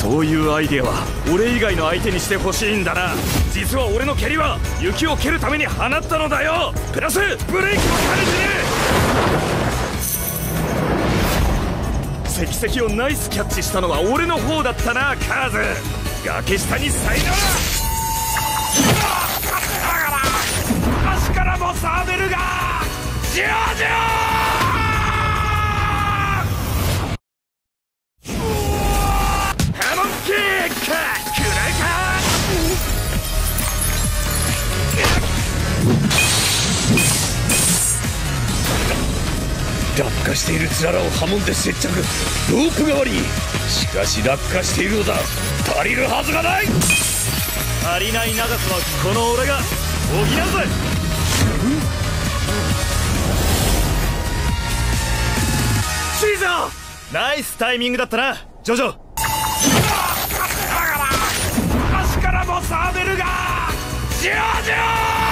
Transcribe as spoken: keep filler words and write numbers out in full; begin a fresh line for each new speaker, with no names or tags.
そういうアイデアは俺以外の相手にしてほしいんだな。実は俺の蹴りは雪を蹴るために放ったのだよ。プラスブレーキも兼ねてね。石石をナイスキャッチしたのは俺の方だったなカーズ。崖下にさいなら足からもサーベルがジュージューハモンキックくらいか。落下しているつららを刃文で接着。ロープ代わり。しかし落下しているのだ。足りるはずがない。足りない長さはこの俺が補うぜ。シーザーナイスタイミングだったなジョジョ。足からもサーベルがジュージュー